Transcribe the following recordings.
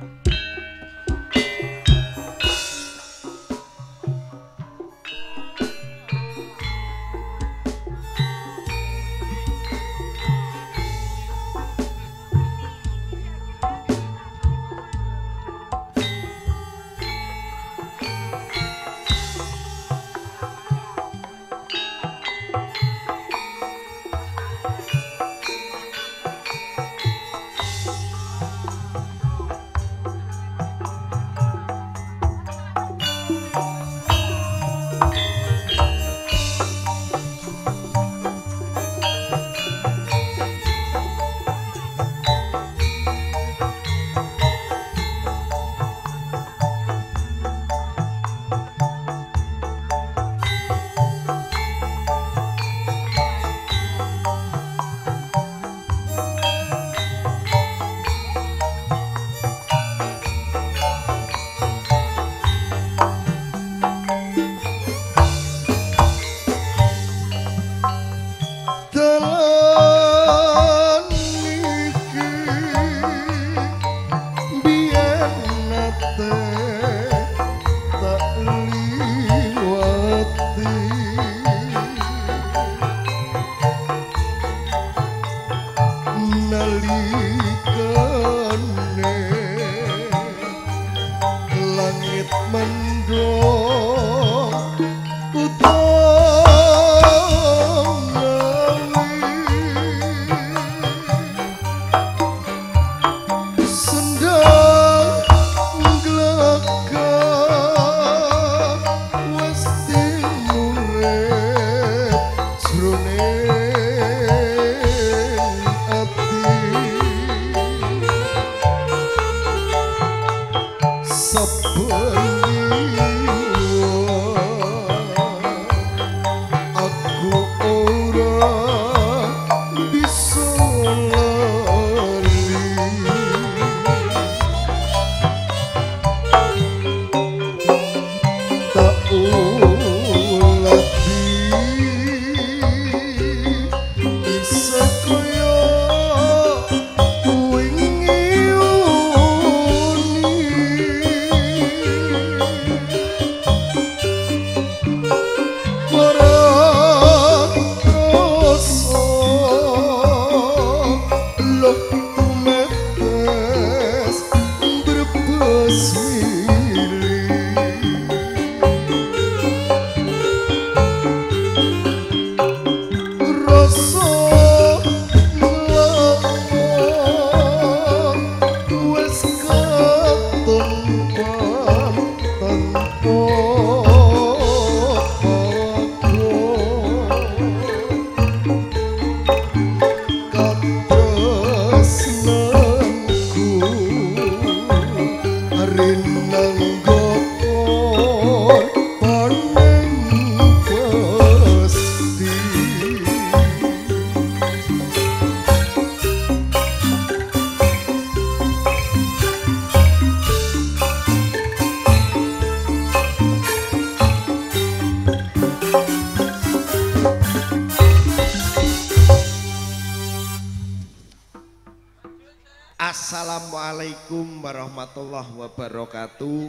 Assalamualaikum warahmatullahi wabarakatuh.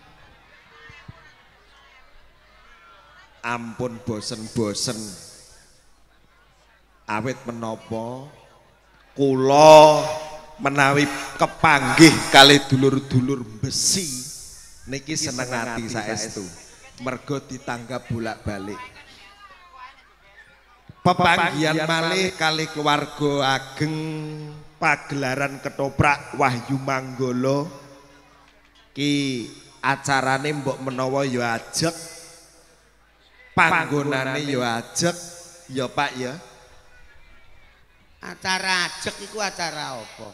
Ampun bosen-bosen awit menapa kula menawi kepanggih kali dulur-dulur besi niki seneng ati saestu mergo ditanggap bolak-balik pepanggihan malih kali keluarga ageng pagelaran ketoprak Wahyu Manggala ki acarane mbok menawa ya ajeg panggonane ya ajeg ya Pak ya. Acara ajeg iku acara apa?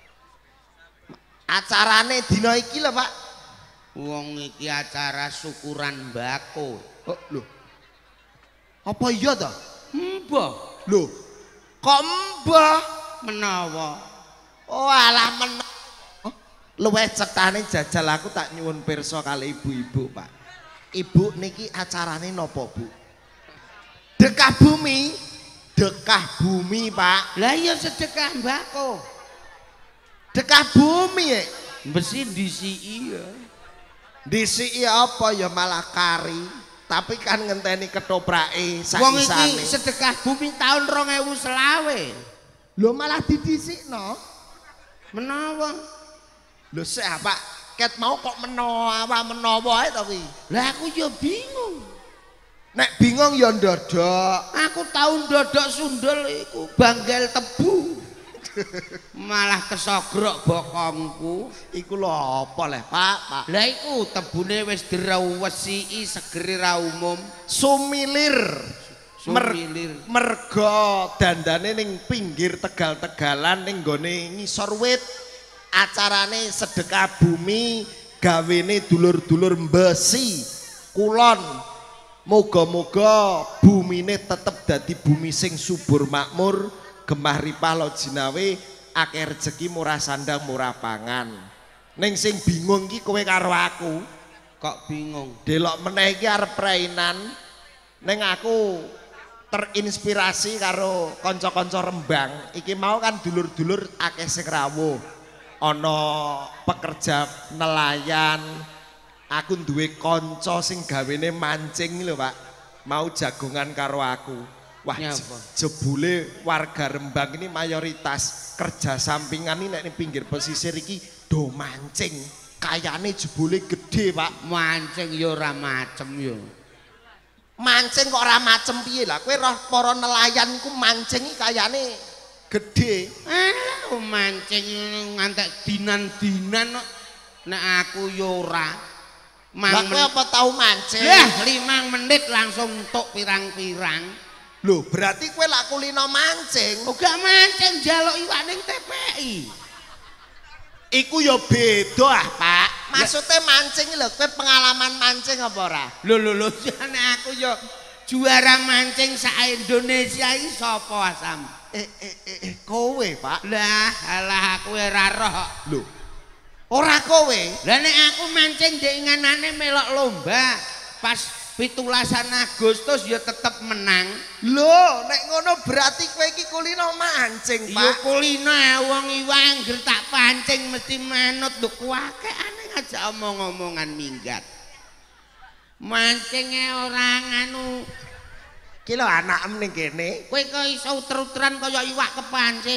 Acarane dina iki lho Pak. Wong iki acara syukuran mbako. Oh lho. Apa iya to? Mbah. Lho. Kok mbah Menawa. Oh alah menawa. Luwih cetane jajal aku tak nyuwun pirsa kali ibu-ibu Pak. Ibu niki acarane napa Bu? Dekah bumi. Dekah bumi Pak. Lah iya sedekah mbako. Dekah bumi ya. Besi disiki ya. Disiki apa ya malah kari. Tapi kan ngenteni ketoprake Wong iki sakisane. sedekah bumi tahun 2020. Lho malah didisikno. Menawa. Lho sik Pak, ket mau kok menawa ae to kuwi. Lah aku ya bingung. Nek bingung ya ndodok. Aku tahun dodok sundel iku banggal tebu. Malah kesogrok bokongku. Iku lho apa leh Pak? Lah iku tebune wis dirawesi segeri ra umum. Sumilir. Sumilir. Mergo dandane ning pinggir Tegal-Tegalan ning gone ngisor wit. Acarane sedekah bumi gawene dulur-dulur Mbesi Kulon. Moga-moga bumine tetep dadi bumi sing subur makmur, gemah ripah lo jinawe, akeh rezeki murah sandang murah pangan. Ning sing bingung ki kowe karo aku. Kok bingung? Delok meneh iki arep rainan. Ning aku terinspirasi karo kanca-kanca Rembang. Iki mau kan dulur-dulur akeh sing rawuh. Ana pekerja nelayan. Aku duwe kanca sing gawene mancing lho Pak. Mau jagongan karo aku. Wah, jebule warga Rembang ini mayoritas kerja sampingan ini nek ning pinggir pesisir iki do mancing. Kayane jebule gede, Pak. Mancing ya ora macem ya. Mancing kok ora macem piye lah? Kowe roh para nelayan iku mancing iki kayane gede. Mancing ngantek dinan-dinan kok. Nek aku ya ora. Lah kowe apa tau mancing? Lah 5 menit langsung entuk pirang-pirang. Lho, berarti kowe lak kulino mancing. Uga mancing njaluk iwak ning TPI. Iku ya beda ah, Pak. Maksudnya mancing lho, kowe pengalaman mancing apa ora? Lho nek aku ya juara mancing sak Indonesia iki sapa asam? Kowe, Pak. Lah, alah aku ora roh. Lho. Ora kowe. Lah nek aku mancing ndek nganane melok lomba pas 17 Agustus ya tetep menang. Lho, nek ngono berarti kowe iki kulino mancing, Pak. Ya kulino wong iwak anggere tak pancing mesti manut lho kuwakeane aja omong-omongan minggat. Mancinge ora nganu. Ki lho anakem ning kene. Kowe kok iso uter-uteran kaya iwak kepancing.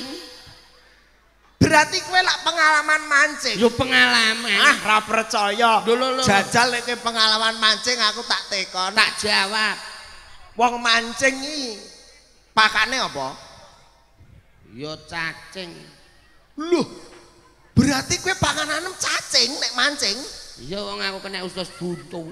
Berarti kowe lak pengalaman mancing. Yo pengalaman. Ah, ra percaya. Lho. Jajal nek kowe pengalaman mancing aku tak tekon. Tak jawab. Wong mancing iki pakane apa? Yo cacing. Loh. Berarti kowe pangananem cacing nek mancing? Iya wong aku kena usus buntu.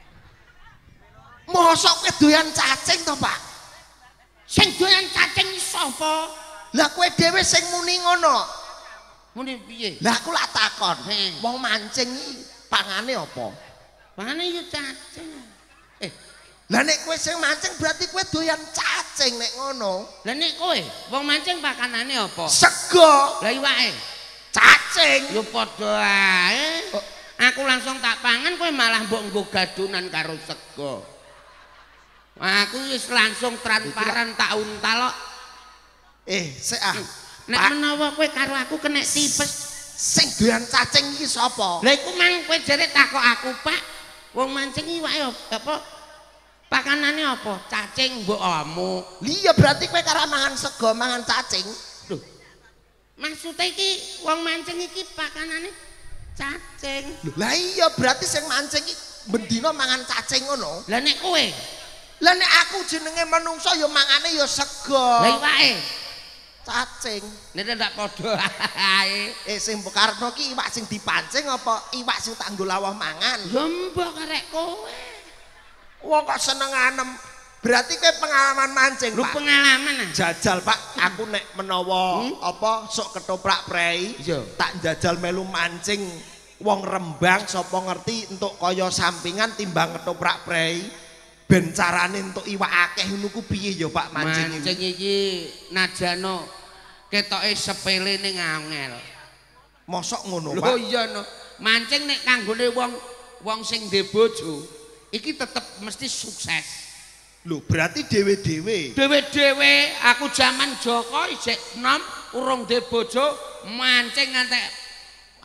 Mosok kowe doyan cacing to, Pak? Sing doyan cacing sapa? Lah kowe dhewe sing muni ngono. Muni piye? Lah aku lak takon. Wong mancing iki pangane apa? Pangane yo cacing. Lah nek kowe sing mancing berarti kowe doyan cacing nek ngono. Lah nek kowe wong mancing pakanane apa? Sego. Lah iwake cacing. Yo padha ae. Aku langsung tak pangan kowe malah mbok nggo gadonan karo sego. Aku wis langsung transparan tak untal kok. Sik ah. Nek menawa kowe karo aku kena tipes sing doyan cacing iki sapa? Lah iku mang kowe jare takok aku, Pak. Wong mancing iwake apa? Pakanane apa? Cacing mbok omuk. Iya berarti kowe karo mangan sego, mangan cacing. Lho. Maksudnya iki wong mancing iki pakanane cacing. Lah iya berarti sing mancing iki bendina mangan cacing ngono. Lah nek kowe? Lah nek aku jenenge manungsa ya mangane ya sego. Lah iwake cacing. Nek ndak padha ae. Sing mbok karepno ki iwak sing dipancing apa iwak sing tak nggo lawah mangan? Ya mbok karek kowe. Wong kok seneng anem. Berarti kowe pengalaman mancing, Pak. Lu pengalaman ah. Jajal, Pak. Aku nek menawa apa sok ketoprak prei, tak jajal melu mancing wong Rembang sapa ngerti entuk kaya sampingan timbang ketoprak prei. Ben carane entuk iwak akeh ngono ku piye ya Pak mancing iki? Mancing iki najano ketoke sepele ning angel. Mosok ngono, Pak? Lho iya no. Mancing nek kanggone wong sing ndek bojo iki tetep mesti sukses. Lho, berarti dhewe-dhewe. Dhewe-dhewe aku zaman Joko isih enom urung ndek bojo mancing ngantek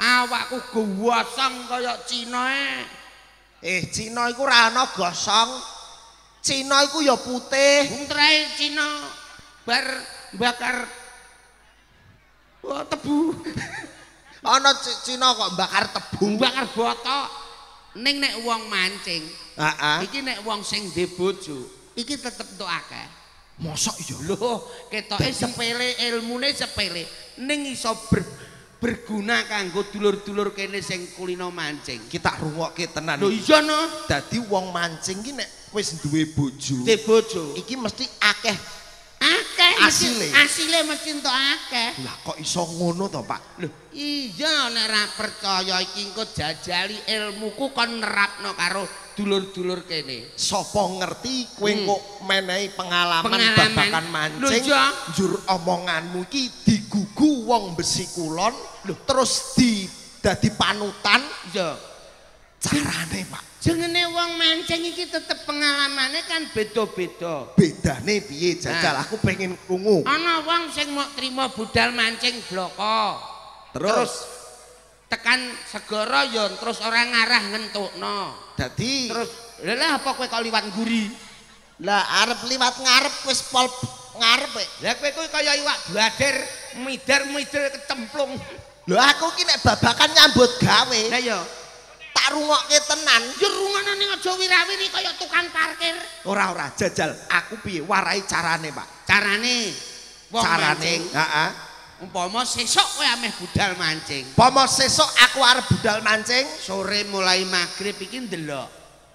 Awakku gosong kaya Cina Cina iku ora ana gosong. Cina iku ya putih. Buntrae Cina bar bakar tebu. Ana Cina kok bakar tebu. Bakar botok. Ning nek wong mancing. Heeh. Iki nek wong sing ndhe bojo, iki tetep entuk akeh. Mosok iya. Lho, ketoke sepele, ilmune sepele. Ning iso berguna kanggo dulur-dulur kene sing kulino mancing. Kita rungokke tenan. Lho iya no. Dadi wong mancing ki nek wis duwe bojo. Duwe bojo. Iki mesti akeh asile mesti entuk akeh. Lah kok iso ngono to, Pak? Lho, iya nek ra percaya iki engko jajali ilmuku kon nerapno karo dulur-dulur kene. Sapa ngerti kowe kok menehi pengalaman babakan mancing. Njur omonganmu iki digugu wong Besi Kulon, terus dadi panutan. Iya. Carane, Pak. Jenenge wong mancing iki tetep pengalamane kan beda-beda. Bedane piye jajal? Aku pengen krungu. Ana wong sing mau trima budal mancing bloko. Terus tekan segara ya terus ora ngarah ngentukno. Dadi terus lha apa kowe kok liwat nguri? Lah arep liwat ngarep wis pol ngarep. Lah kowe kaya iwak blader mider-mider kecemplung. Lho aku ki nek babakan nyambut gawe. Lah ya tak rungokke tenan. Ya rungono ning aja wirawiri kaya tukang parkir. Ora jajal. Aku piye warai carane, Pak? Carane wong mancing. Heeh. Umpama sesuk kowe ameh budal mancing. Umpama sesuk aku arep budal mancing, sore mulai magrib iki ndelok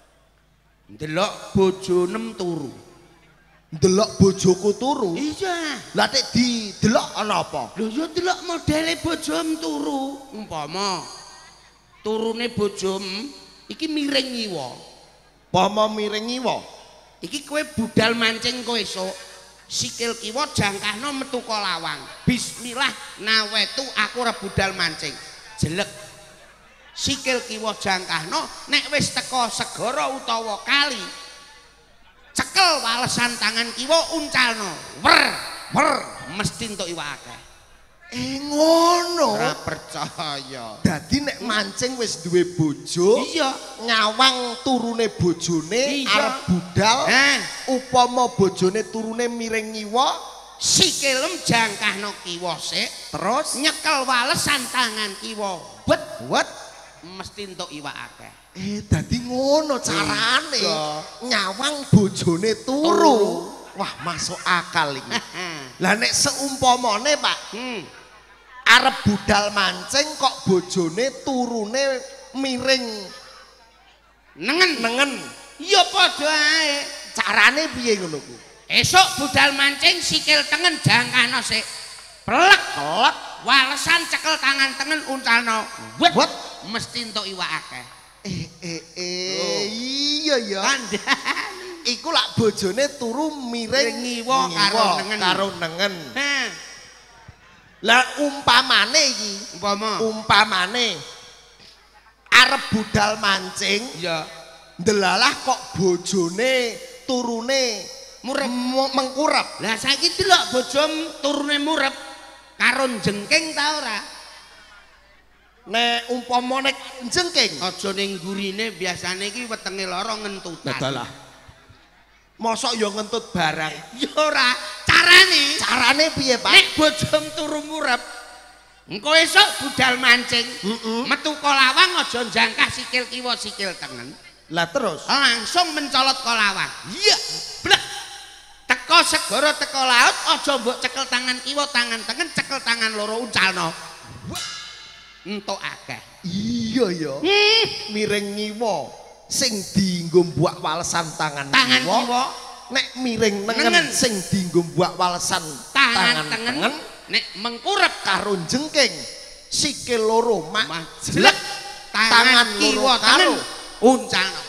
bojo nem turu. Ndelok bojoku turu? Iya. Lah nek didelok ana apa? Lho ya delok modele bojom turu. Umpama turune bojom iki miring ngiwa. Umpama miring ngiwa. Iki kowe budal mancing kowe esuk. Sikil kiwa jangkahno metu ka lawang. Bismillah nawetu aku ora budal mancing. Jelek. Sikil kiwa jangkahno nek wis teka segara utawa kali. Cekel walesan tangan kiwa uncalno. Wer mesti entuk iwak akeh. Ngono. Ora percaya. Dadi nek mancing wis duwe bojo, iya, nyawang turune bojone arep budal. Upama bojone turune miring ngiwa, sikilem jangkahno kiwa sik, terus nyekel walesan tangan kiwa. Wet mesti entuk iwak akeh. Dadi ngono carane. Nyawang bojone turu. Wah, masuk akal iki. Lah nek seumpamane, Pak, arep budal mancing kok bojone turune miring nengen. Iya padha ae. Carane piye ngono ku? Esuk budal mancing sikil tengen jangkahno sik. Plek, walesan cekel tangan tengen uncalno. Wet mesti entuk iwak akeh. Iya ya. Iku lak bojone turu miring ngiwa karo nengen. Lah umpamane iki, umpamane arep budal mancing, ya ndelalah kok bojone turune mengkurep. Lah saiki delok bojom turune murep karo jengking ta ora? Nek umpamane jengking, aja ning gurine biasane iki wetenge lara ngentutan. Dalah. Mosok ya ngentut barang. Ya ora, carane piye, Pak? Nek bojom turu murep, engko esuk budal mancing, metu ka lawang aja jangkah sikil kiwa sikil tengen. Lah terus langsung mencolot ka lawang. Iya, blek. Teka segara teka laut aja mbok cekel tangan kiwa tangan tengen, cekel tangan loro uncalno. Entuk akeh. Iya ya. Miring ngiwa. Sing dienggo mbuak walesan tangan kiwa nek miring nengen sing dienggo mbuak walesan tangan tengen nek mengkurep karo jengking sikil loro mak jelek tangan kiwa karo uncalno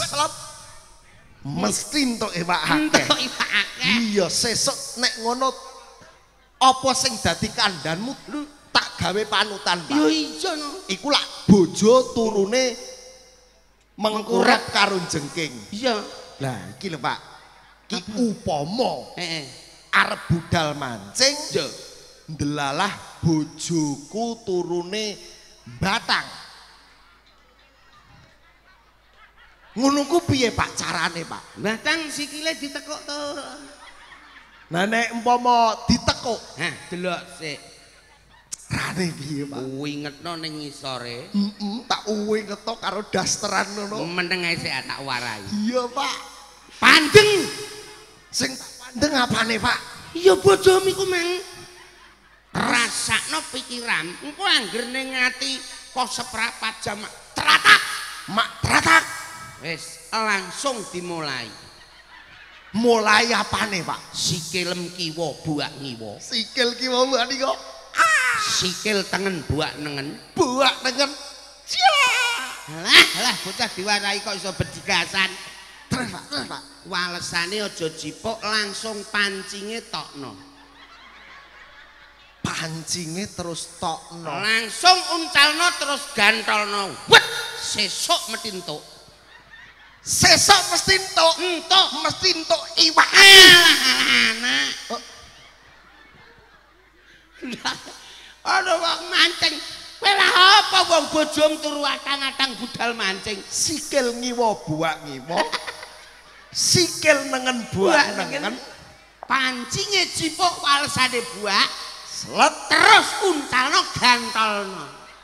mesti entuk iwak akeh. Iya sesuk nek ngono apa sing dadi kandhanmu tak gawe panutan, Pak. Yo iya no. Iku lak bojo turune mengkurep karo jengking. Iya. Lah iki lho Pak. Ki upama arep budal mancing, ndelalah bojoku turune Batang. Ngono ku piye Pak carane, Pak? Batang sikile ditekuk to. Nah nek umpama ditekuk, Hah, delok sik. rane piye, Pak? Uwingetno ning ngisore. Tak uwe ngetok karo dasteran ngono. Meneng ae sik tak warai. Iya, Pak. Pandeng. Sing tak pandeng apane, Pak? Ya bojomu iku mang. Rasakno pikiran. Engko angger ning ati kok seprapat jam teratak. Mak teratak. Wis langsung dimulai. Mulai apane, Pak? Sikilem kiwa buak ngiwa. Sikil ki wau ani kok. Sikil tengen buak nengen. Buak dengan Lah bocah diwarai kok iso bedigasan. terus, Pak, terus, Pak. Walesane aja jipuk langsung pancinge tokno. Pancinge terus tokno. Langsung uncalno terus gantolno. Wet sesuk mesti entuk. Sesok mesti entuk. Entuk. Mesti entuk iwak. Anak. Ana wong mancing. Kowe lah apa wong bojom turu atang-atang budal mancing. Sikil ngiwa buak ngiwa. Sikil nengen buak nengen. Pancinge jipuk walesane buak. Slet. Terus uncalno gantolno.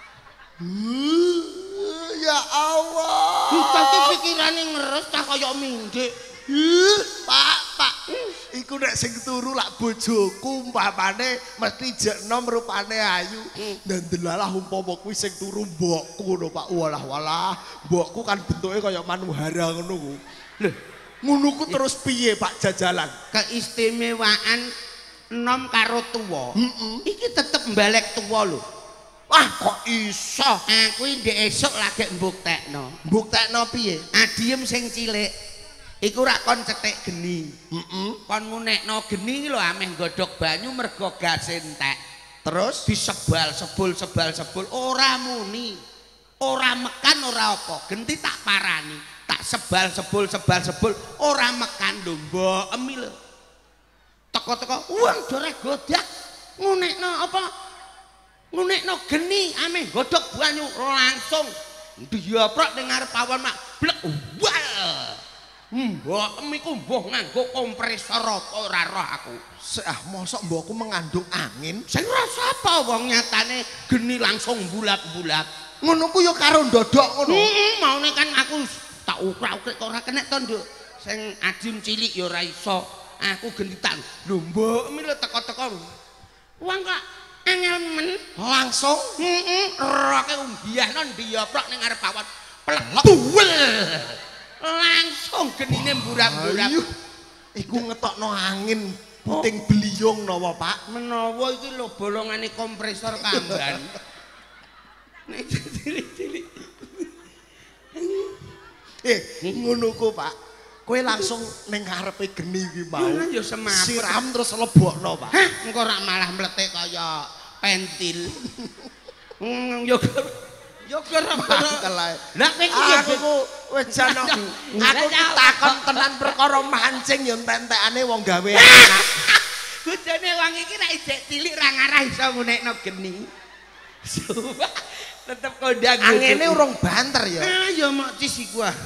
Ya Allah. Dadi pikirane ngeres tak kaya mindhik. Pak. Iku nek sing turu lak bojoku umpamane mesti jek enom rupane ayu. Ndelalah umpama kuwi sing turu mbokku ngono Pak. Walah. Mbokku kan bentuke kaya manuhara ngono ku. Lho, ngono ku terus piye Pak jajalan? Keistimewaan enom karo tuwa. Iki tetep mbalek tuwa lho. Wah, kok iso? Aku ndek esuk lagi mbuktekno. Mbuktekno piye? Adiem sing cilik. Iku rak kon cetik geni. Kon ngunekno geni lho ameh godhog banyu mergo gas entek. Terus Sebul ora muni. Ora mekan ora apa. Genti tak parani. Tak sebul ora mekan lho mbok emi lho. Teko-teko wong doreh godak ngunekno apa? Ngunekno geni ameh godhog banyu langsung diyoprok ning ngarep awan mak blek wal. Mbok emiku mbuh nganggo kompresor apa ora roh aku. Mosok mbokku mengandung angin. Sing rasa apa wong nyatane geni langsung bulat-bulat. Ngono ku ya karo ndodok ngono. Maune kan aku tak ukrak-ukrik kok ora kenek to, Nduk. Sing adiem cilik ya ora iso. Aku genditan. Lho mbok emi lho teko-teko. Wong kok angel men Langsung roke umbiahno ndiyoprok ning ngarep awan plek duwel langsung genine mburak-mburak. Iku ngetokno angin puting beliung napa Pak? Menawa iki lho bolongane kompresor kamban. Nek cilik-cilik. Ngono ku Pak. Kowe langsung ning ngarepe geni iki mau. Ya semaput. Siram terus lebokno Pak. Hah, engko ora malah mletek kaya pentil. Yo gara-gara. Lah kowe iki aku wis jano. Aku takon tenan perkara mancing ya entek-entekane wong gawe anak. Bojone wong iki nek isih cilik ra ngarah iso ngunekno geni. Tetep kondang. Angene urung banter ya. Ah ya mok cis iku ah.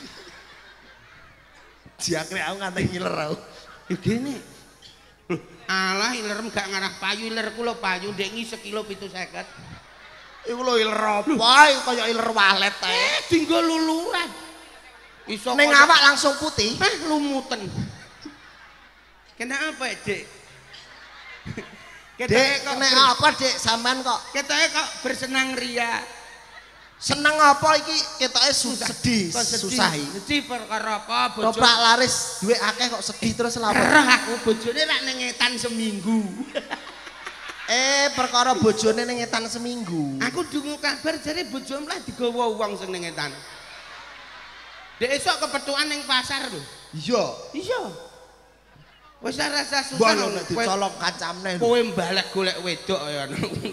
Diakne aku nganti ngiler aku. Ya gene. Alah ilerem gak ngarah payu ilerku lho payu ndek ngi sekilo 70. Iku lho iler apa? Kaya iler walet ae. Dinggo luluran. Iso Ning awak langsung putih. Lumuten. Kenapa, Dik? Dek, nek apa Dek sampean kok Ketoke kok bersenang ria. seneng apa iki ketoke sedih, susah iki. Sedih perkara apa bojo? Toprak laris duwe akeh kok sedih terus lha apa? Roh aku bojone rak ning etan seminggu. Perkara bojone ning etan seminggu. Aku dungu kabar jare bojone lah digawa wong sing ning etan. Dek esuk kepetukan ning pasar lho. Iya. Iya. Wis rasa susah lho nek dicolong kancamne. Kowe mbalek golek wedok ya.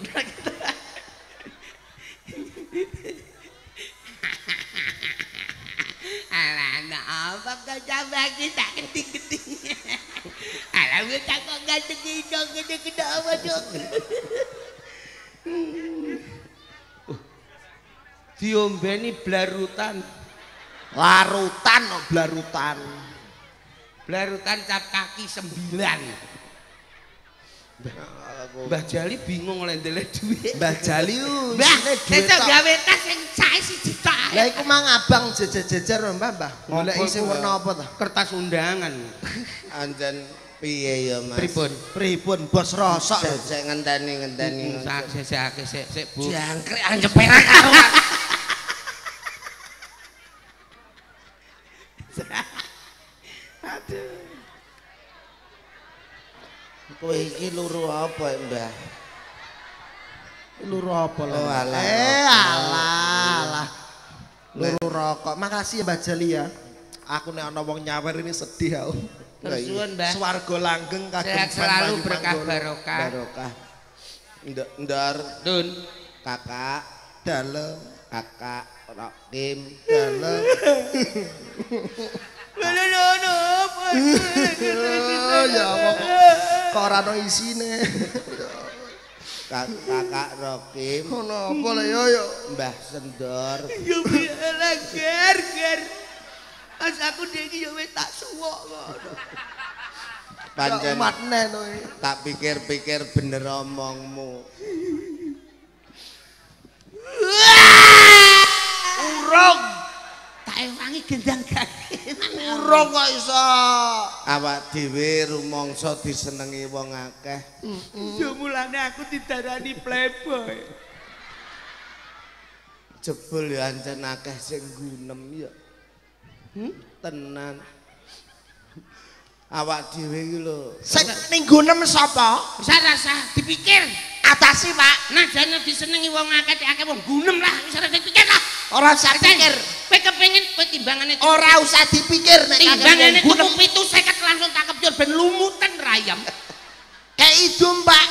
Alah apa kau bagi tak keting-keting. Alah wis tak kok ganteng gede-gede apa dong. diombeni blarutan. Larutan kok blarutan. Blarutan cap kaki 9. Mbah Jali bingung lendele duit. Mbah Jali Mbah, itu gawe tas sing sae siji tok. Lah iku mang abang jejer-jejer Mbah. Golek sing warna apa ta? Kertas undangan. Anjen piye ya Mas? Pripun bos rosok. Sik ngenteni. Sik Bu. Jangkrik anjeperan karo. Aduh. Kowe iki luru apa, Mbah? Luru apa lho? Oh, alah. Alah. Luru rokok. Makasih ya Mbah Jali ya. Aku nek ana wong nyawer ini sedih aku. Tersuwun, Mbah. Swarga langgeng kagem Sehat selalu berkah barokah. Barokah. Ndar, Dun, kakak, dalem, kakak, Rokim, dalem. Ya apa kok ora ono isine. kakak Rokim, Ono apa lho yo. Mbah Sendor. yo biar ger. As aku dhewe yo wis tak suwok kok. Pancen Matnen kowe. tak pikir-pikir bener omongmu. Urung. Tak ewangi gendang kaki. Urung kok iso. Awak dhewe rumangsa disenengi wong akeh. Yo mulane aku didarani playboy. Jebul ya ancen akeh sing gunem ya. Tenan. Awak dhewe iki lho. Sing ning gunem sapa? Rasa dipikir. Atasi, Pak. Nah jane disenengi wong akeh akeh wong gunem lah, wis ora dipikir lah. Ora usah pikir. Kowe kepengin kowe timbangane Ora usah dipikir nek timbangane gunem. tuku 750 langsung tak kepjur ben lumutan rayam. Kayak idum, Pak.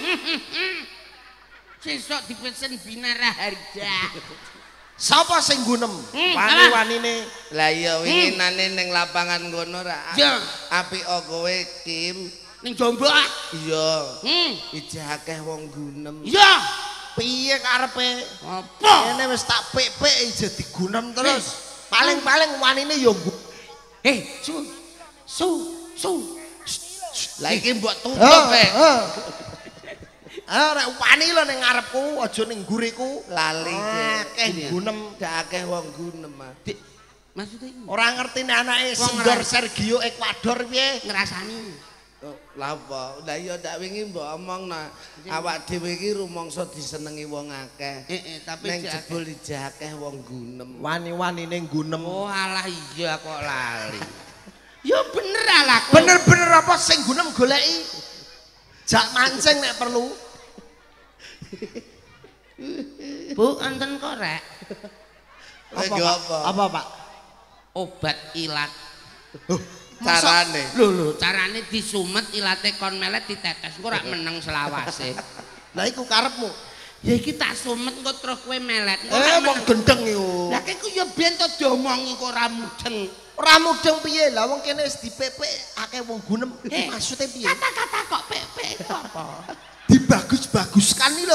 Sesuk dipesen binara harga. Sapa sing gunem? apa? Wani-wanine. Lah iya winginane ning lapangan ngono ra. Ya. Apik kowe Kim. Ning Jombang. Iya. Hmm. Ijeh akeh wong gunem. Iya. Piye karepe? Apa? Kene wis tak pik-pik ije digunem terus. Paling-paling wanine yo Su. Lah iki mbok tutup Rek wani lho ning ngarepku, aja ning nguriku. lali Akeh gunem. akeh wong gunem. Maksudnya ini Ora ngerti nek anake Wong Sendor ora- Sergio Ekuador piye? ngerasani. Lah apa? Lah iya ndak wingi mbok omongna awak dhewe iki rumangsa disenengi wong akeh. Tapi Ning jek jebul ijeh akeh wong gunem. Wani-wanine gunem. oh alah iya kok lali. Ya bener alah. Bener-bener apa sing gunem goleki? Jak mancing nek perlu. Bu enten korek Apa? Apa, Pak? obat ilat. Carane. Lho carane disumet ilate kon melet ditetes engko ora meneng selawase. Lah iku karepmu. Ya iki tak sumet engko terus kowe melet. Engko ora Wong meneng. gendeng iku. Lah iku ya ben to diomongi kok ora mudeng. Ora mudeng piye? Lah wong kene wis dipepek akeh wong gunem. Maksudnya piye? Kata-kata kok pepek itu apa? Dibagus-baguskan iki lho.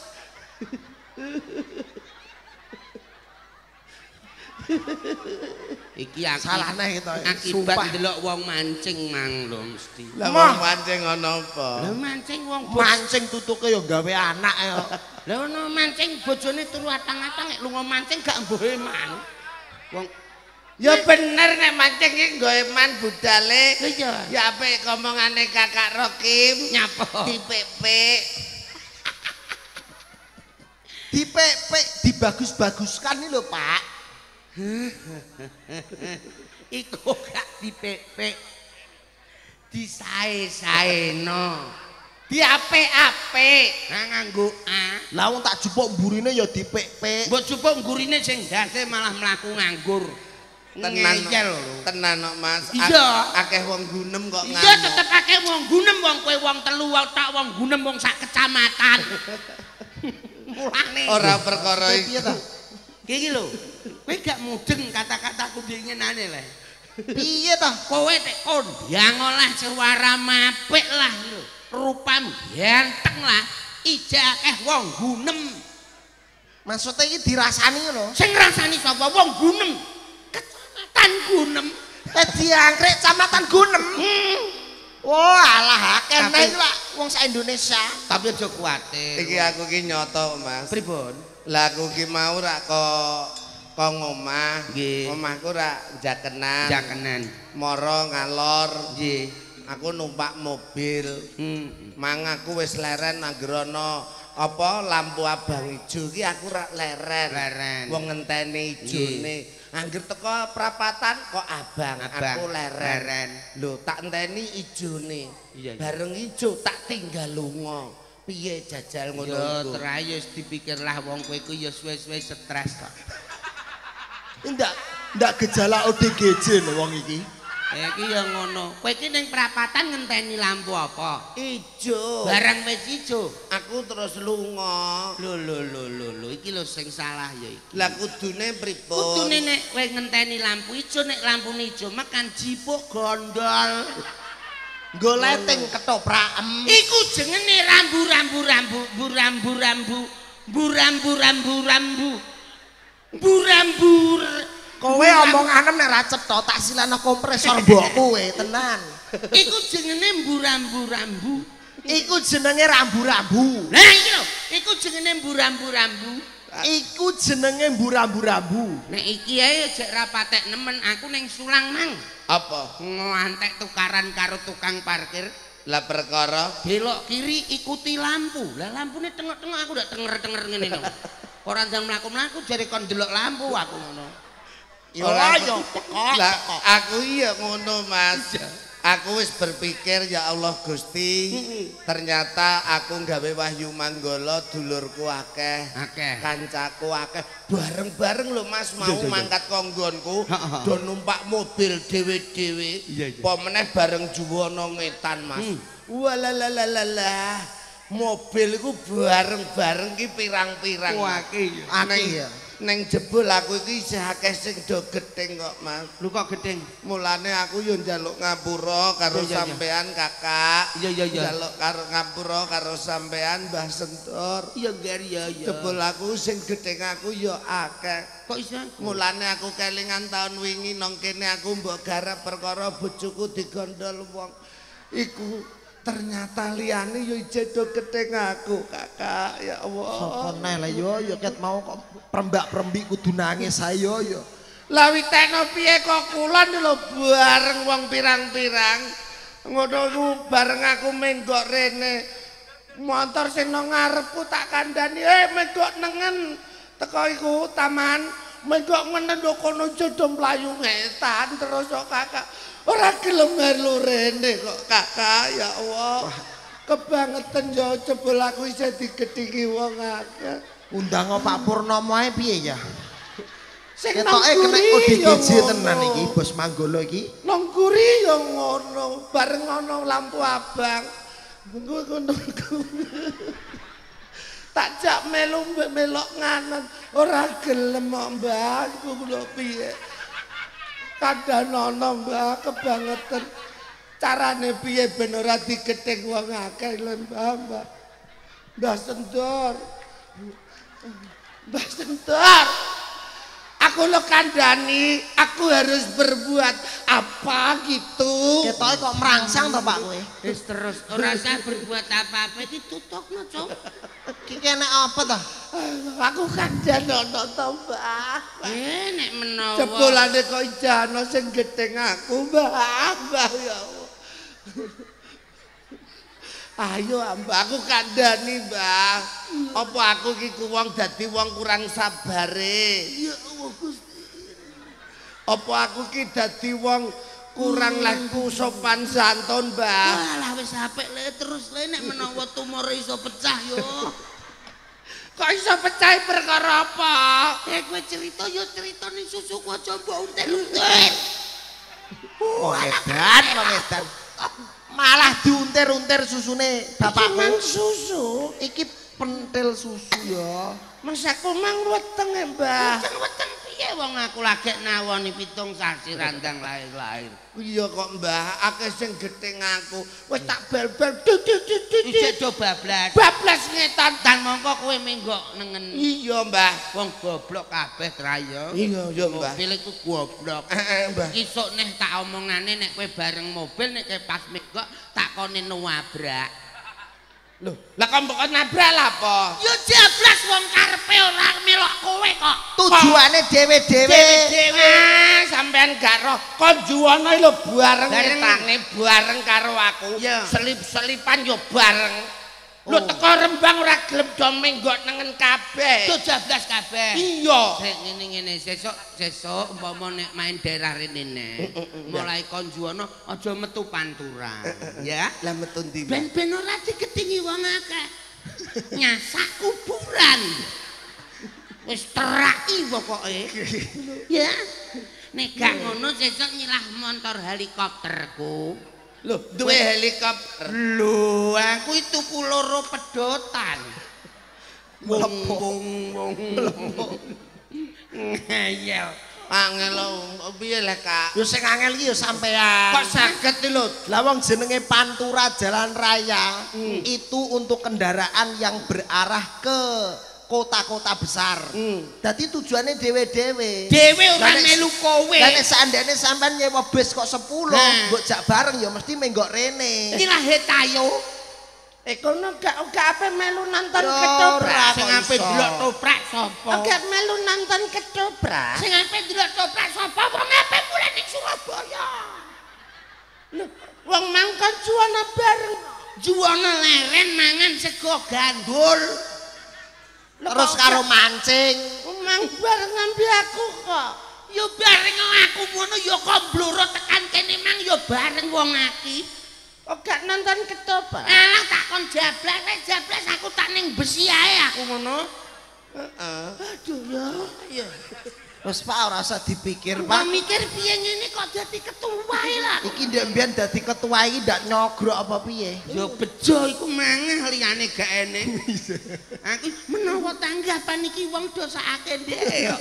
Iki Salah neh kita. akibat Sumpah. ndelok wong mancing mang lho mesti. Lah wong mancing ana apa? Lah mancing wong Mancing tutuke yo gawe anak ya. Lah ono mancing bojone turu atang-atang nek lunga mancing gak mbuhe man. Wong Ya bener nek mancing iki nggo eman budale. iya Ya apik omongane Kakak Rokim. nyapa. Dipepek. Dipepek, dibagus-baguskan iki lho, Pak. Iku gak dipepek. Disae-saeno. Diapik-apik. Nah nganggo a. Lah wong tak jupuk mburine ya dipepek. Mbok jupuk gurine sing dase malah mlaku nganggur. Ngeyel lho. Tenan kok Mas. Iya. Akeh wong gunem kok Iya tetep akeh wong gunem wong kowe wong telu tak wong gunem wong sak kecamatan. Mulane Ora perkara Piye iki. ta? iki lho. Kowe gak mudeng kata-kataku dingenane le. Piye ta? Kowe tek kondang olah suara mapik lah lho. Rupam ganteng lah. Ijak akeh wong gunem. Maksudnya iki dirasani ngono. Sing ngrasani sapa? Wong Gunem. Kecamatan Gunem. Diangkrek Kecamatan Gunem. Wah, alah kene iki lak wong sak Indonesia. Tapi aja kuwatir. Iki aku ki nyoto, Mas. Pripun? Lah aku ki mau rak kok ngomah. Nggih. Omahku rak jakenan. Jakenan. Moro ngalor. Nggih. Aku numpak mobil. Mang aku wis leren anggerono apa lampu abang ijo ki aku rak leren. Leren. Wong ngenteni ijone. Angger teko prapatan kok abang, aku leren. Lho tak enteni ijone. Iya. Bareng ijo tak tinggal lunga. Piye jajal ngono Yo iku? terayu dipikirlah wong kowe iku ya suwe-suwe stres kok. Ndak gejala ODGJ lho wong iki. Iki ya ngono. Kowe iki ning prapatan ngenteni lampu apa? Ijo. Barang wis ijo. Aku terus lunga. Lho iki lho sing salah ya iki. Lah kudune pripun? Kudune nek kowe ngenteni lampu ijo nek lampune ijo makan jipuk gondol. Nggo leteng ketoprakem. Iku jenenge rambu-rambu. Burambur. Kowe omonganem nek ra cetha tak silana kompresor mbok kowe tenan. Iku jenenge burambu-rambu. Iku jenenge rambu-rambu. Nah iki lho, iku jenenge burambu-rambu. Iku jenenge burambu-rambu. Nek iki ae jek ra patek nemen aku ning Sulang mang. Apa? Ngantek tukaran karo tukang parkir. Lah perkara Belok kiri ikuti lampu. Lah lampune tengok-tengok aku ndak tenger-tenger ngene lho. Ora ndang mlaku-mlaku jare kon delok lampu aku ngono. Yo yo tekok. Lah aku iya ngono Mas. Aku wis berpikir ya Allah Gusti, ternyata aku gawe wahyu manggala dulurku akeh, kancaku akeh, bareng-bareng lho Mas mau mangkat konggonku, do numpak mobil dhewe-dhewe. Apa meneh bareng juwana ngetan Mas. Walalalalah. Mobil iku bareng-bareng ki pirang-pirang. Akeh ya. Neng jebul aku iki isih akeh sing do gething kok Mas. Lu kok gething? Mulane aku yo njaluk ngapura karo sampean Kakak. Iya. Njaluk karo ngapura karo sampean Mbah Sentor. Iya, Gar, iya. Jebul aku sing gething aku yo akeh. Kok iso? Mulane aku kelingan taun wingi nang kene aku mbok garap perkara bojoku digondol wong. Iku ternyata liyane yo ijedo gething aku Kakak ya Allah. Sopo neh lah yo ket mau kok perembak-perembik kudu nangis ayo yo. Lah witekno piye kok kulon lho bareng wong pirang-pirang. Ngono ku bareng aku menggok rene. Motor sing nang ngarepku tak kandhani, menggok nengen teko iku taman. Menggok ngene ndok kono jodo mlayu ngetan terus kok Kakak. Ora gelem melu rene kok Kakak ya Allah. Kebangetan yo jebul aku isih digedhingi wong akeh. Undang Pak Purnomo ae piye ya? Sing Ketoke kena ODGJ tenan iki Bos Manggolo iki. Nang guri yo ngono, bareng ana lampu abang. Ngono. Tak jak melu melok nganan, ora gelem kok Mbah, iku lho piye. Kadang ana Mbah kebangetan. Carane piye ben ora digething wong akeh lho Mbah. Mbah Sentor. Mbah Sentor. Aku lo kandhani, aku harus berbuat apa gitu. Ketoke kok merangsang to Pak kowe? Wis terus ora usah berbuat apa-apa iki tutokno, Cuk. Iki kene apa to? Aku kandhan ono to, Mbah. Nek menawa Jebulane kok ijano sing gething aku, Mbah. Mbah ya Allah. Ayo Mbah, aku kandhani Mbah. Apa aku iki wong dadi wong kurang sabare? Ya Allah Gusti. Apa aku ki dadi wong kurang laku sopan santun Mbah? Walah wis apik le terus le nek menawa tumor iso pecah yo. Kok iso pecah perkara apa? Kowe cerita yo cerita ning susuku aja mbok untir-untir. Oh edan, kok edan. Malah diuntir-untir susune bapakku. Mang susu. Iki pentil susu ya. Mas aku mang weteng Mbah. Weteng piye wong wong aku lagi nawoni 7 sasi randang lahir-lahir. Iya kok Mbah, akeh sing gething aku. Wis tak bel-bel Ijek do bablas. bablas ngetan. Dan mongko kowe menggok nengen. Iya Mbah. Wong goblok kabeh trayo. Iya Mbah. Mobil iku goblok. Mbah. Isuk neh tak omongane nek kowe bareng mobil nek kowe pas menggok takone nabrak. Loh, lah kok mbok nabrak lah apa? Yo jablas wong karepe ora melok kowe kok. Tujuane dhewe-dhewe. Ah, sampean gak roh. Kon juwana lho bareng Bareng. etane bareng karo aku. Iya. Selip-selipan yo bareng. Lho teko Rembang ora gelem do menggok nengen kabeh. Tuh jablas kabeh. Iya. Sik ngene-ngene sesuk umpama nek main daerah rene nek. Mulai kon juwana aja metu pantura. Ya. Lah metu ndi? Ben-ben ora diketingi wong akeh. Nyasak kuburan. Wis teraki pokoke. Ya. Nek gak ngono sesuk nyilah motor helikopterku. Lho, duwe helikopter. Lho, aku itu loro pedotan. Wong. Ngeyel. Angel piye lek Kak? Yo sing angel iki yo sampean. Kok saged lho? Lah wong jenenge pantura jalan raya itu untuk kendaraan yang berarah ke kota-kota besar. Dadi tujuannya dhewe-dhewe. Dhewe ora Lah nek- melu kowe. Lah nek seandainya sampean nyewa bis kok 10, Nah. mbok jak bareng ya mesti menggok rene. Iki lah hetayo. Kono gak ape melu nonton Yo, ketoprak. ora. Sing ape delok toprak sapa? Gak melu nonton ketoprak. Sing ape delok toprak sapa? Wong ape mulai ning Surabaya. Lho, wong mangkon juwana bareng. Juwana leren mangan sego gandul. Terus karo mancing. Mang bareng ngambi aku kok. Yo bareng aku ngono yo kok bloro tekan kene mang yo bareng wong aki. Kok gak nonton ketoprak? Alah takon jablas aku tak ning besi ae aku ngono. Heeh. Aduh ya. Terus Pak ora usah dipikir, Kok Pak. mikir piye ngene kok dadi ketua lah. Iki ndek mbiyen dadi ketua iki ndak nyogrok apa piye? Ya bejo iku mangeh liyane gak eneng. Aku menawa tanggapan iki wong dosake ndek ya.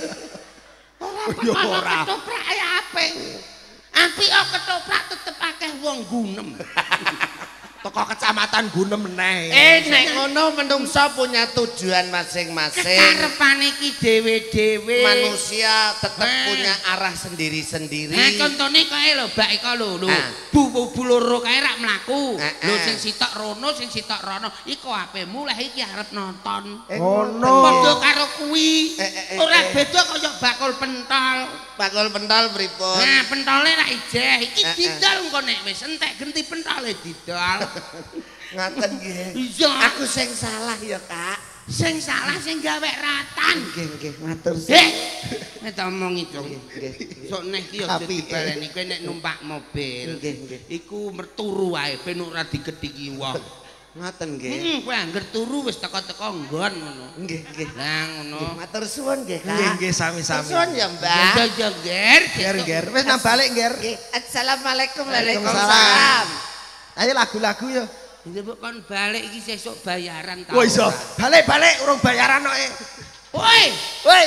Ora ketoprak ya apik. Apik kok ketoprak tetep akeh wong gunem. Toko kecamatan Gunem meneh. Nek ngono menungso punya tujuan masing-masing. Karepane iki dhewe-dhewe. Manusia tetap Nah. punya arah sendiri-sendiri. Nah contone kae lho Mbak Iko lho. Bu loro kae rak mlaku. Lho sing sitok rono, sing sitok rono. Iku ape mulai iki arep nonton. Ngono. Padha karo kuwi. Ora beda kaya bakul pentol. Bakul pentol pripun? Nah, pentole rak ijeh. Iki didol engko nek wis entek genti pentole didol. Ngaten nggih. Iya. Aku sing salah ya, Kak. Sing salah sing gawe ratan. Nggih, matur Nek omong itu. Nggih. Sok nek iki aja Apike. dibaleni kowe nek numpak mobil. Nggih. Iku merturu wae ben ora digedhiki wong. Ngaten nggih. Kowe angger turu wis teko-teko nggon ngono. Nggih. Lah ngono. Matur suwun nggih, Kak. Nggih sami-sami. Matur suwun ya, Mbak. Ya ger. Ger. Wis nang balik, Ger. Nggih. Assalamualaikum. Waalaikumsalam. Waalaikumsalam. Ayo lagu-lagu yo. Njebuk kon balik iki sesuk bayaran ta. Wah iso. Balik urung bayaran kok. Woi, Woi,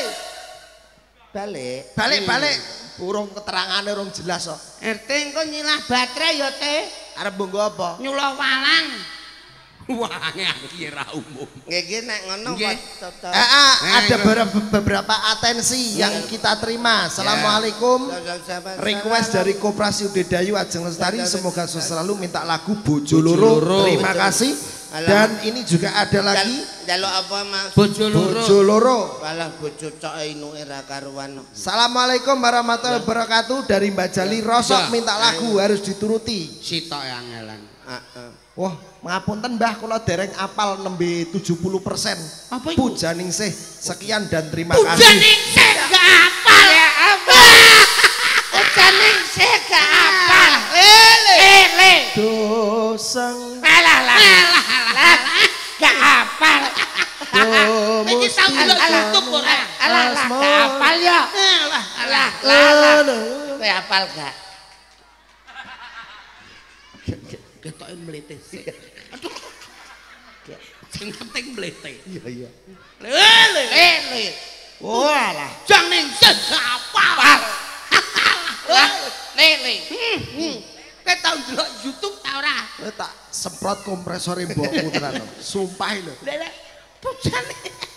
Balik. balik. Urung keterangane urung jelas kok. RT engko nyilah baterai ya, Teh. Arep mbunggo apa? Nyulo walang. Wah, kira umum. Nggih nek ngono Nggih. kok. Ada beberapa atensi yang kita terima. Assalamualaikum. Request dari Koperasi Udedayu Ajeng Lestari, semoga selalu minta lagu Bojo Loro. Terima kasih. Dan ini juga ada lagi Jaluk apa Mas? Bojo Bojo Loro. Walah bojo cok inuke ra karuan. Assalamualaikum warahmatullahi wabarakatuh. Dari Mbak Jali Rosok minta lagu harus dituruti. Sitok angelan. Heeh. Wah, ngapunten Mbah kula dereng apal nembe 70%. Apa iku? Pujaning sih. Sekian dan terima kasih. Pujaning sih gak apal. Ya apa? Ucaning sih gak apal. Le. Doseng Alah. Gak apal. Iki tau delok YouTube ora? Alah, gak apal ya. Alah. Kowe apal gak? Ketoke mlete sik. Aduh. Sing penting mlete. Iya. Le. Le. Walah. Janing sih gak apal. Tak semprot kompresor mbokku tenan. Sumpah lho. Lek bojane.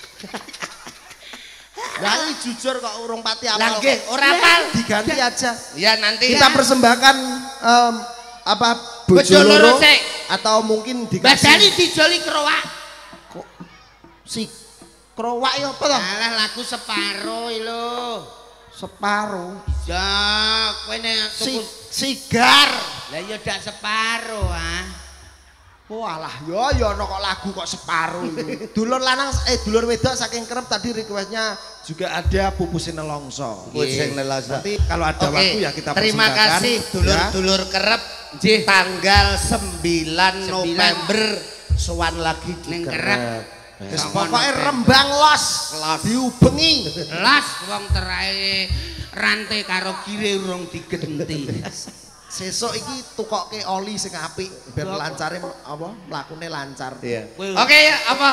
Lah iki jujur kok urung pati apal. Lah nggih, ora apal. Diganti aja. Ya nanti Kita persembahkan apa bojo loro atau mungkin dikasih. Badani dijoli krowak. Kok si krowak ya apa to? Alah lagu separo lho. Separo. Ya, kowe nek Sigar. lah ya dak separo ah. Walah, ya ono kok lagu kok separo itu. Dulur lanang dulur wedok saking kerep tadi requestnya juga ada Pupusin Nelongso. Pupusin Nelongso. Nanti kalau ada waktu ya kita terima persembahkan. kasih dulur-dulur kerep tanggal 9 November sowan lagi di Ning kerep. Wis pokoke Rembang los diubengi. Las wong terae rantai karo gire urung digenti. Sesuk iki tukokke oli sing apik biar lancare apa mlakune lancar. Iya. Oke ya apa?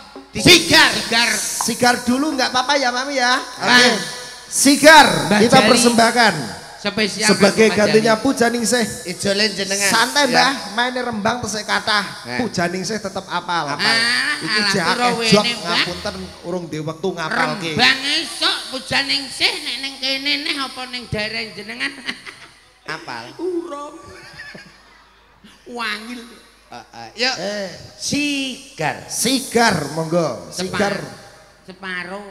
Sigar dulu nggak apa-apa ya Mami ya. Oke. Sigar kita persembahkan spesial sebagai gantinya Pujaningsih. Ijolen jenengan. Santai Mbah, maine Rembang tesih kathah. Pujaningsih tetep apal. Iki jek ngapunten urung duwe wektu ngapalke. Rembang esuk Pujaningsih nek ning kene neh apa ning daerah jenengan. Apal. Urung. Wangil. Yuk. Sigar monggo. Sigar. Separo.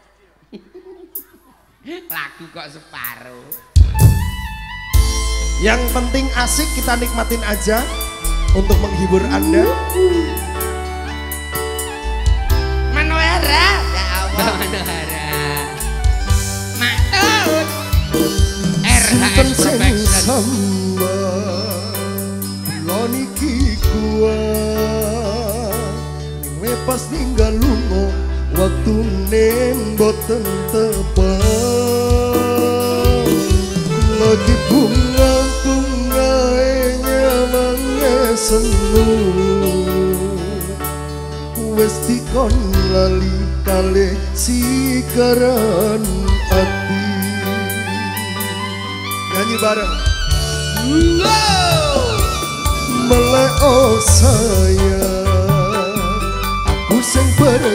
Lagu kok separo. Yang penting asik kita nikmatin aja untuk menghibur Anda. Manohara. Ya Allah. Manohara. Matur. RHS Perfection. Niki kuat ning pas ninggal lunga waktune mboten tepat lagi bunga nyamangnya senu wis dikon lali kalih sikaran ati nyanyi bareng. Meleo sayang aku sing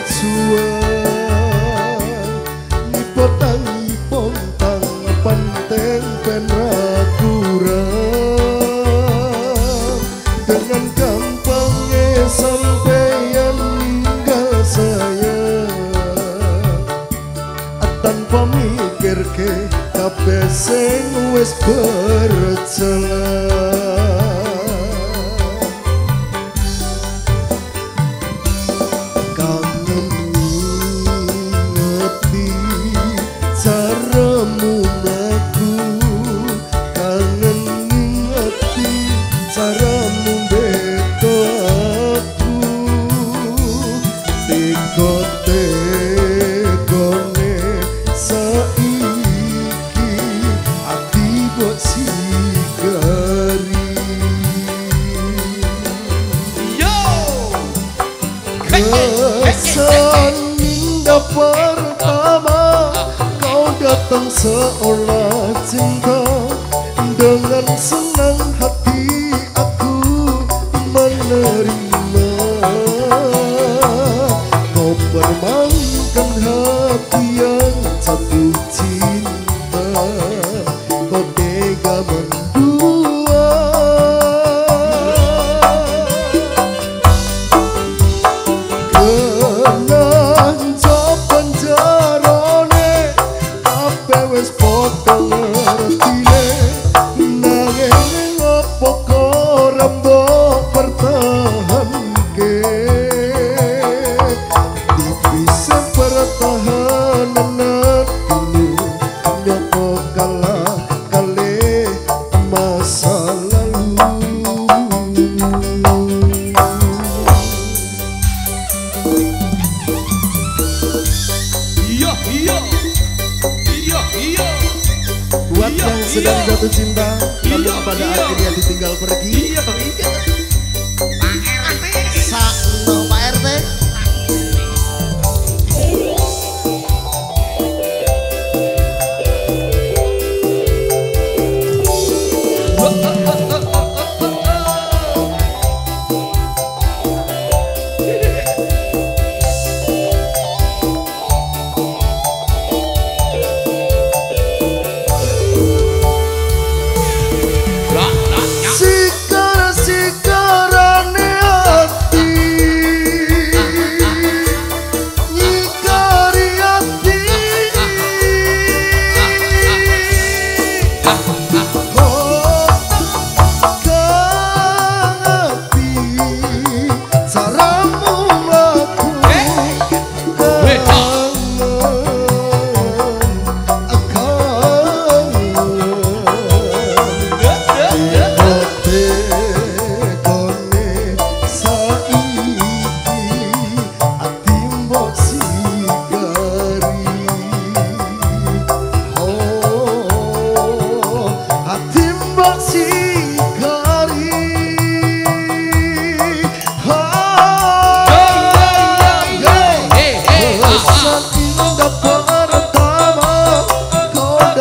berjuang nipotang pontang panteng penrakurang dengan gampangnya sampeyan ninggal saya tanpa mikir ke kabeh sing wis berjalan. Senda pertama kau datang seolah cinta dengan senang hati aku menerima kau permainkan hati yang jatuh cinta kau tega mendua wis padha ngertine nanging apa kok rembug pertahanke bisa pertahanan dulu nyopo kalah kali masa lalu. Buat yang sedang jatuh cinta lalu pada akhirnya ditinggal pergi. Pak RT. Sakno Pak RT.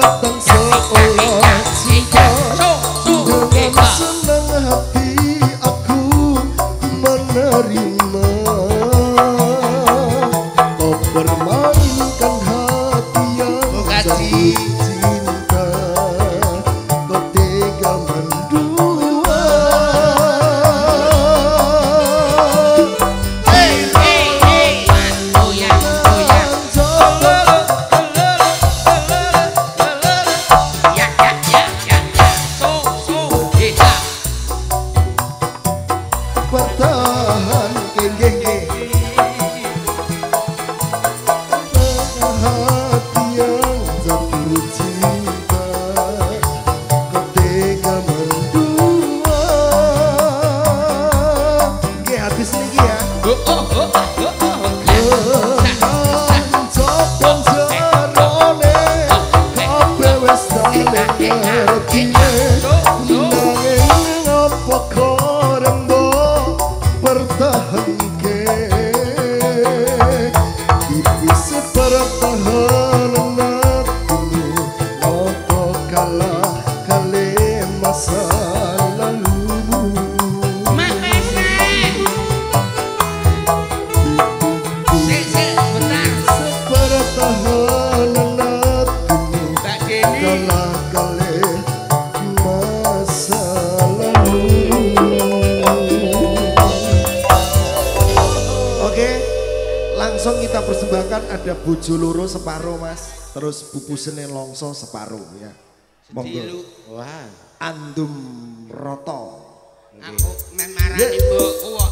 Ada bojo loro separuh mas, terus pupusene longso separuh ya. Monggo. Wah, Andum Roto. aku memarani mbokku kok.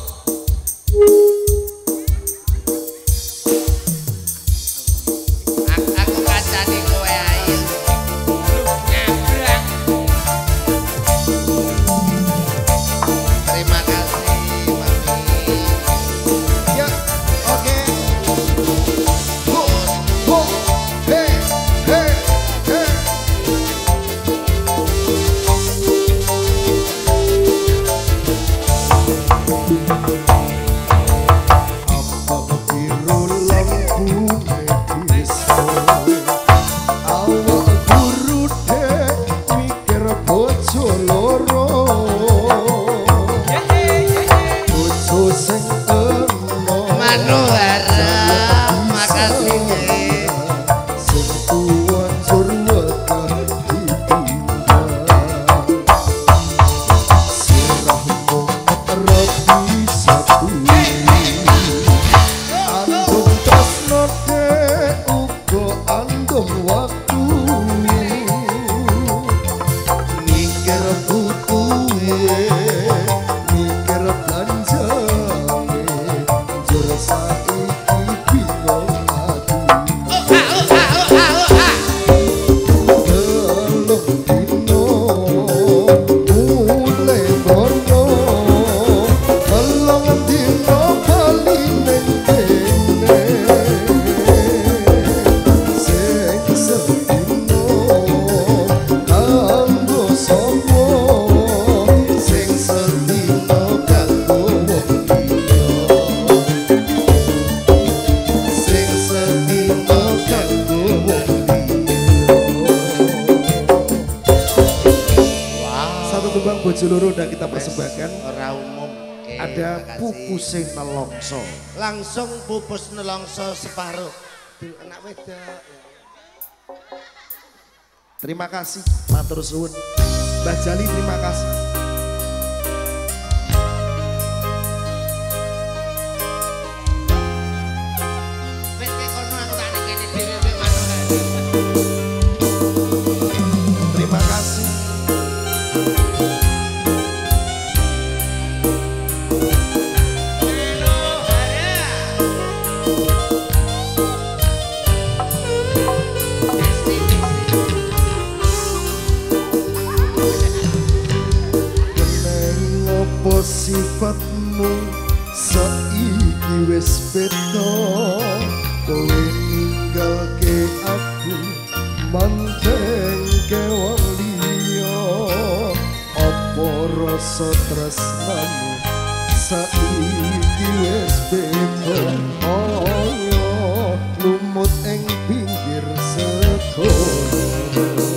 Aku kacani kowe ae. Nyabrang. Terima kasih, Mami. Ya, oke. Hey, hey, hey. Bojoloro udah kita persembahkan. Ora umum. Ada pupuse nelongso. Langsung pupus nelongso separuh. Anak wedok. Terima kasih, matur suwun. Mbah Jali terima kasih. Wis kono aku tak ngene dhewe mek manuk. Terima kasih. Sifatmu saiki wis beda, kowe ninggalke aku mantengke wong liya. Apa rasa tresnamu saiki wis beda, oh lumut ing pinggir segara.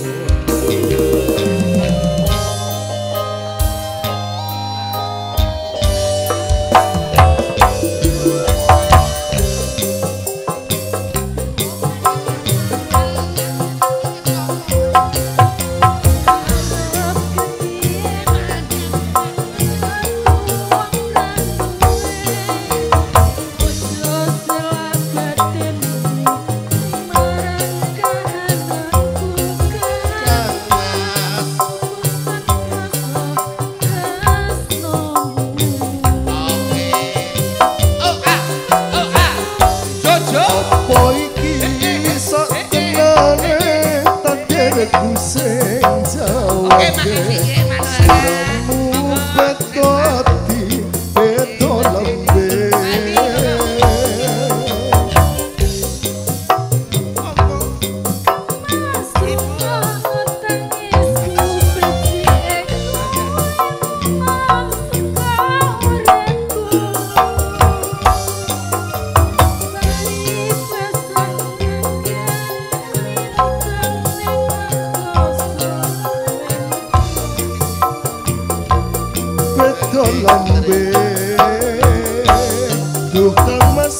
uripku sing jauh. Oke, makasih ya, Siramu betoti beto lembe. Lambe duh Kang Mas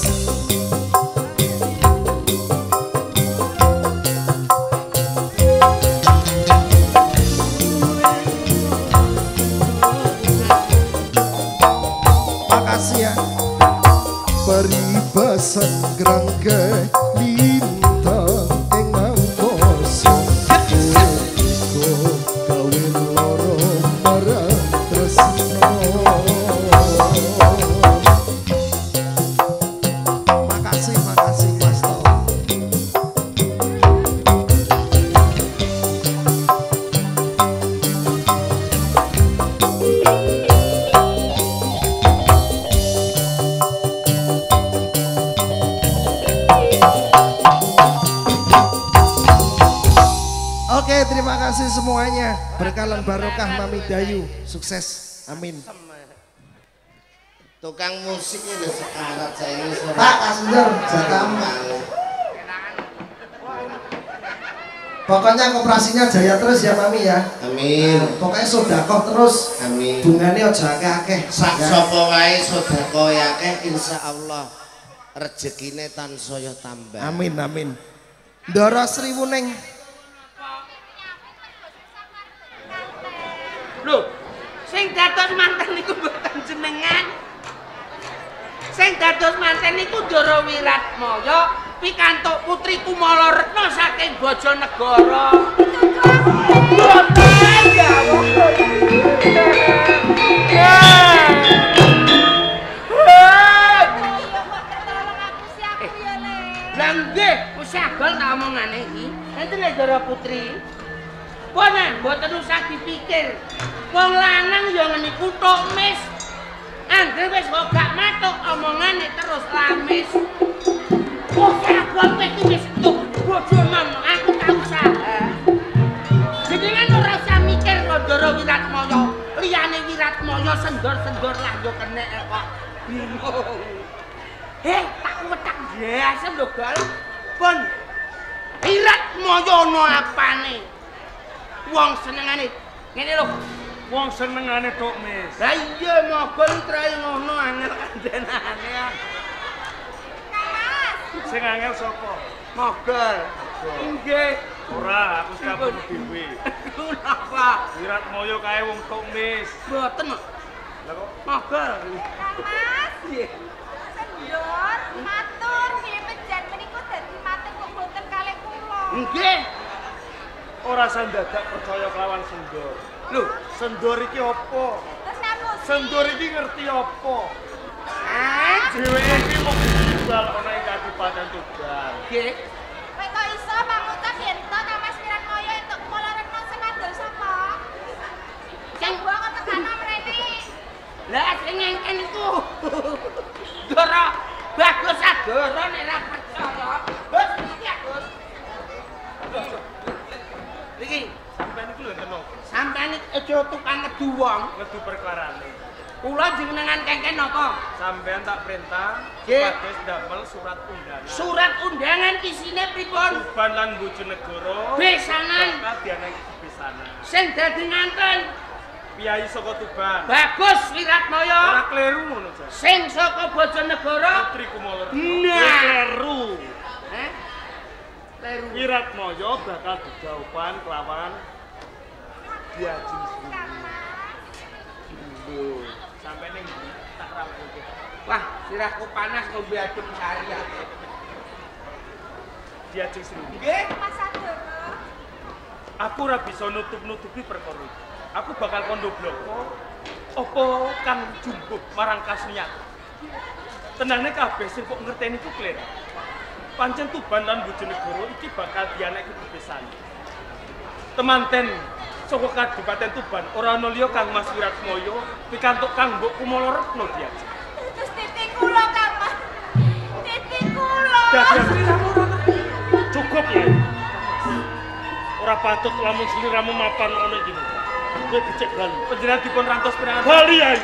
makasih ya peribasan grangke lintang ing angkasa gawe loro marang tresno. Makasih Mas Tom. Oke, terima kasih semuanya. Berkalan barokah Mami Dayu. Sukses. Amin. Tukang musik ini sekarat saya ini. Pak Kasenjor, jatahmu. Pokoknya koperasinya jaya terus ya Mami ya. Amin. Pokoknya sodakoh terus. Amin. Bunganya aja akeh-akeh. Sak sapa wae sedekah akeh insyaallah rezekine tansaya tambah. Amin amin. Ndara Sri Wuning. Lho, sing dados manten niku mboten jenengan. Sing dados manten niku Ndara Wiratmaya pikantuk Putri Kumala Retna saking Bojonegoro. Mboten ya. Lah nggih, wis agel ta omongane iki. Enten Ndara Putri. Boten, mboten usah dipikir. Wong lanang ya ngene kutuk mis. Anggere wis kok gak matuk omongane terus lamis. Kok agel iki wis tuh bojomu aku tak usaha. Jenengan ora usah mikir Ndara Wiratmaya. Liyane Wiratmaya sendor-sendor lah yo kenek kok. Bingung. Tak wetak biasa lho, Gal. Pun Wiratmaya ono apane? Wong senengane ngene lho. Wong senengane tok mis. Lah iya mogol trae ngono angel kandenane. Sing angel sapa? Mogol. Nggih. Ora, aku kabeh dhewe. Kenapa? Wiratmaya kae wong tok mis. Mboten. Lah kok Mogol. Mas, Nggih. Sendor, matur nggih penjan meniku dadi matur kok boten kalih kula. Nggih. ora sandadak percaya kelawan Sendor. Lho, Sendor iki apa? Terus napa? Sendor iki ngerti apa? ah, Dheweke iki mung Tugal ana ing Kabupaten Tugal. nggih. Kowe kok iso mangucap yen to Mas Wiratmaya entuk kula renang sing adol sapa? Sing buang tekana mrene. Lah sing ngengken iku. Dora bagus adoro nek ra percaya. Bos iki Gus. Iki Sampeyan iku lho enten opo? sampean aja tukang ngedu wong. Ngedu perkarane. Kula jenengan kengken napa? Sampeyan tak perintah Nggih. supados damel surat undangan. Surat undangan isine pripun? Tuban lan Bojonegoro. Besanan. Bakal dianeki besanan. Sing dadi nganten. Piyai saka Tuban. Bagus Ora Wiratmaya. kleru ngono, Jas. Sing saka Bojonegoro. Putri Kumala. Nah. Kleru. Heh. Kleru. Wiratmaya bakal dijauhan kelawan Diajeng Sri. Lho, sampe ning ndi tak rampungke. Wah, sirahku panas ngombe adem sari ya. Diajeng Sri. Nggih. Mas Adoro. Aku ora bisa nutup-nutupi perkara iki. Aku bakal kondo bloko apa kang jumbuh marang kasniat. Tenane kabeh sing kok ngerteni ku klir. Pancen Tuban lan Bojonegoro iki bakal dianeki besan. temanten saka Kadipaten Tuban ora ana liya Kang Mas Wiratmoyo pikantuk Kang Mbok Kumala Retno diajak. Terus titik kula Kang Mas. Titik kula. Dadi sliramu cukup ya. Ora patut lamun sliramu mapan ana iki. Kowe dicek bali. Panjenengan dipun rantos pirangan bali ae.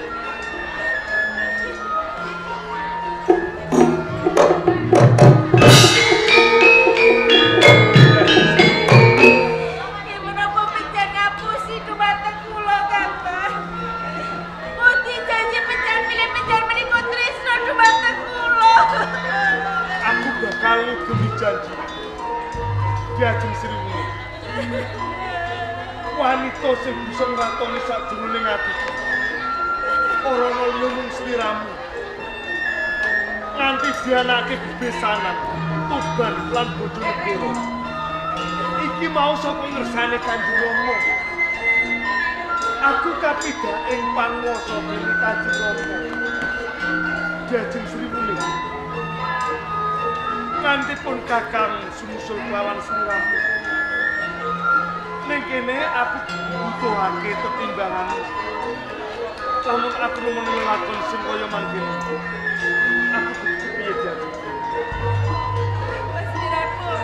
Kalau gemi janji diajeng Sri Wuli wanita sing bisa ngatoni sakjroning ati ora ana liya mung sliramu nganti dianake bebesanan Tuban lan Bojonegoro iki mau saka ngersane Kanjeng Rama aku kapidak ing panguwasa Kanjeng Rama diajeng Sri Wuli nanti pun kakang sumusul kelawan sliramu. Ning kene aku butuhake tetimbanganmu. Lamun aku nemen lakon sing kaya mangkene. Aku kudu piye dadi? Mas Wiratmu.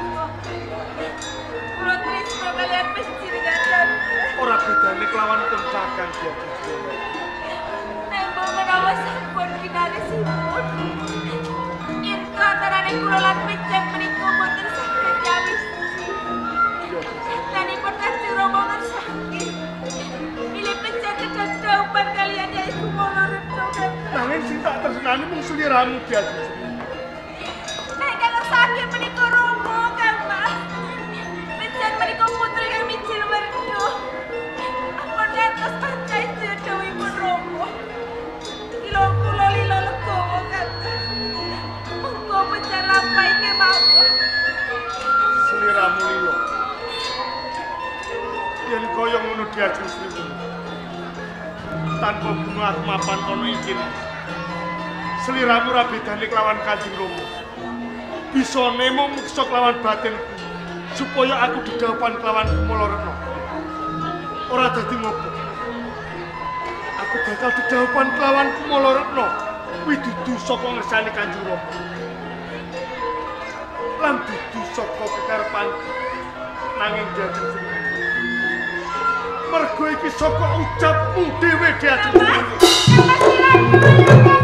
Kula tresno kalian panjenengan. Ora bedane kelawan pun kakang dadi. Nek menawa sampun kinalesipun. Antarane kula lan Pijen menika boten saged nyawis. Tanipun Kanjeng Rama ngersake. Bilih Pijen kedadaupan kalian ya iku Kumala Retno. Nanging sing tak tresnani mung sliramu dadi. Nek ngersake menika Rama, Kang Mas. Pijen menika putri kang mijil werna. Ampun ngantos pancai sedhawuhipun Rama. Kila kula lila legawa, Kang. Monggo pejar lampahe kemawon. Sliramu lilo. Yen kaya ngono diajeng Sri Wuli. Tanpa gunung mapan ana iki. Sliramu ra bedane kelawan Kanjeng Rama. Bisa nemo muksa kelawan batinku supaya aku didhawuhan kelawan Kumala Retno. Ora dadi ngopo. Aku bakal didhawuhan kelawan Kumala Retno. Kuwi dudu saka ngersane Kanjeng Rama. Lan dudu saka kekarepan nanging diajeng Sri Wuli. Mergo iki saka ucapmu dhewe diajeng Sri Wuli. Mas Wiratmu.